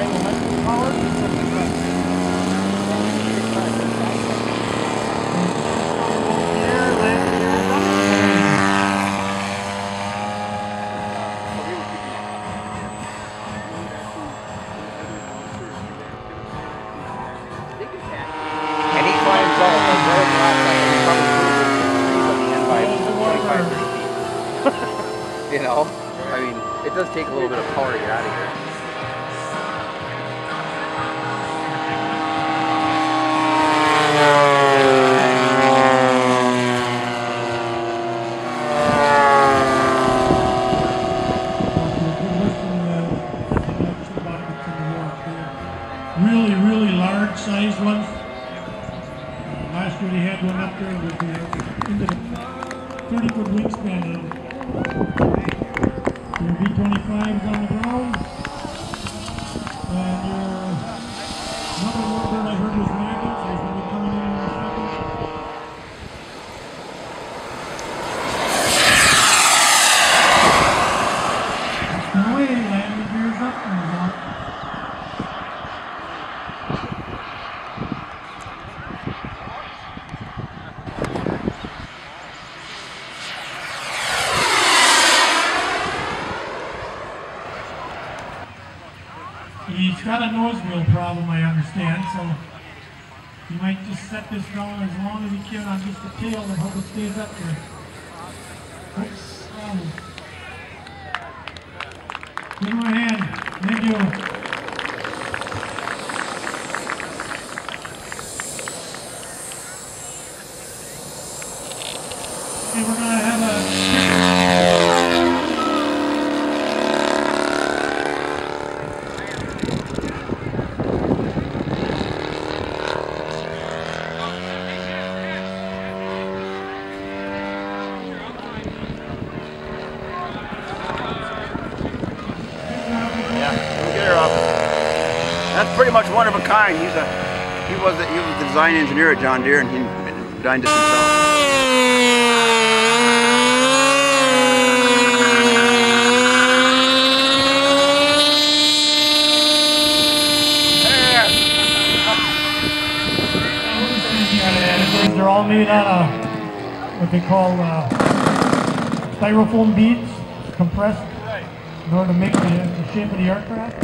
electric power. And he climbs all the very top, like he probably trees at the end by 25, 30 feet. You know? I mean, it does take a little bit of power to get out of here. Really large sized ones. Last year they had one up there with into the 30-foot wingspan of your V-25s on the ground. And your another warbird I heard was Magnus, was going to be coming in a second. That's the way, land the gears up and he's got a nose wheel problem, I understand, so he might just set this down as long as he can on just the tail and hope it stays up there. Oops. Give him a hand. Thank you. Okay, we're going to have a... That's pretty much one of a kind. He was the design engineer at John Deere, and he designed this himself. They're all made out of what they call styrofoam beads, compressed in order to make the shape of the aircraft.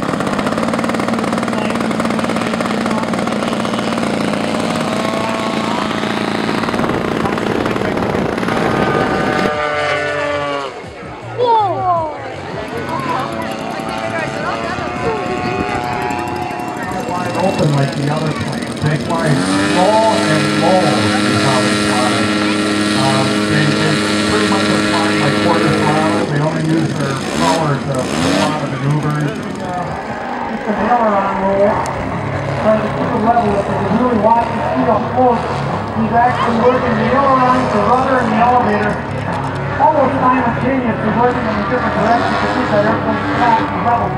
Open like the other planes. They fly low and low is how they fly. They pretty much are flying like quarter throttles. They only use their power to pull out of maneuvers. It's an aileron roll. Trying to keep it level. If you really watch the speed up close, he's actually working the aileron, the rudder, and the elevator almost simultaneously, working in a different direction to keep that airplane flat and level.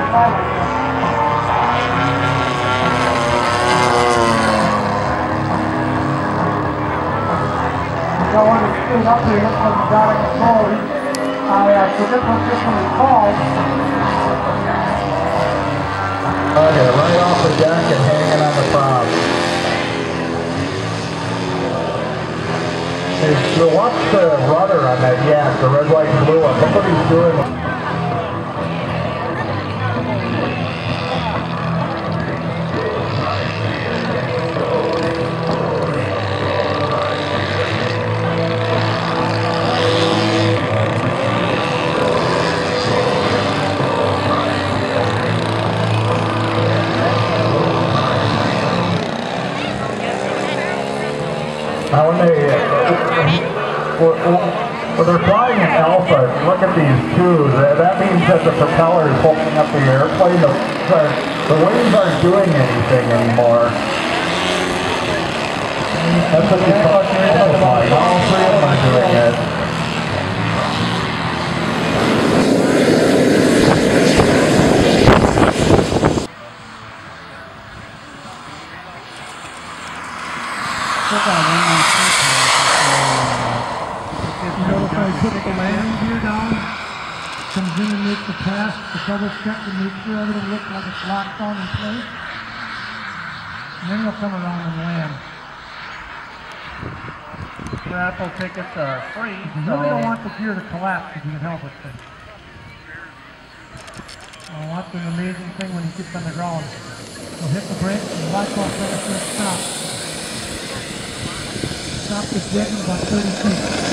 I want to speed up here when we got it controlled. I forget what this one is called. Okay, right off the deck and hanging on the prop. Hey, so watch the rudder on that yak, the red, white, and blue one. Look what he's doing. Now when they're flying in alpha, look at these tubes. That means that the propeller is holding up the airplane. The wings aren't doing anything anymore. That's what you call amplifying. All three of them are doing it. You know, if I put the landing gear down, comes in and makes the pass, to double check and make sure everything looks like it's locked on in place. And then he'll come around and land. Raffle tickets are free. You really don't want the gear to collapse if you can help it. Well, watch an amazing thing when he gets on the ground. He'll hit the brakes and watch off right after it stops. Stop the jet in about 30 feet.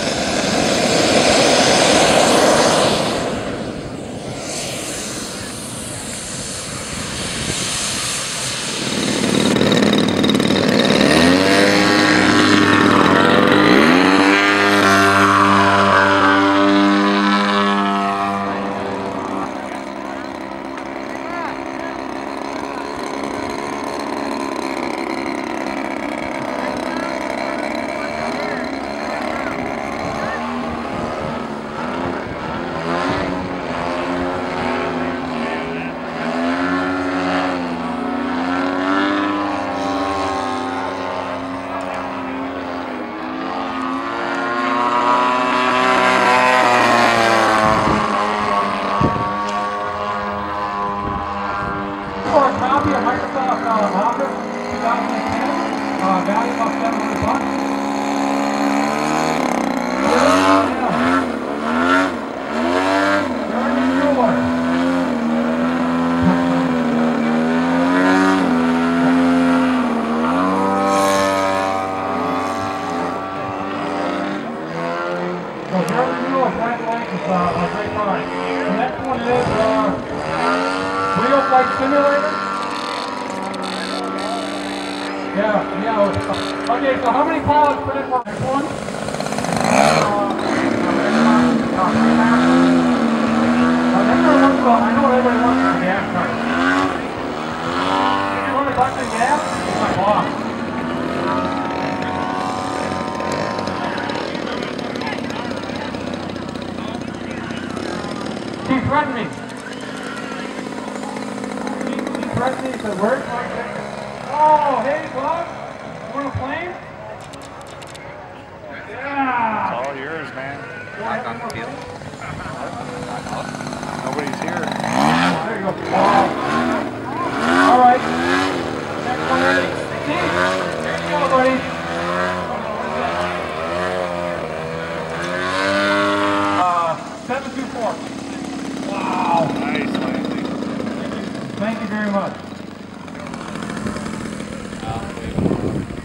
Value about $700. The next one is Real Flight Simulator. Yeah. Okay, so how many pilots put in for next one? I know what everybody wants from gas cars. $200 in gas? It's my boss. He threatened me. He threatened me. He said, where's my ticket? Oh, hey, Bob. You want a plane? Yeah. It's all yours, man. Knock on the field. Nobody's here. There you go. All right. Next one ready. Steve, there you go, buddy. 724. Wow. Nice landing. Thank you very much.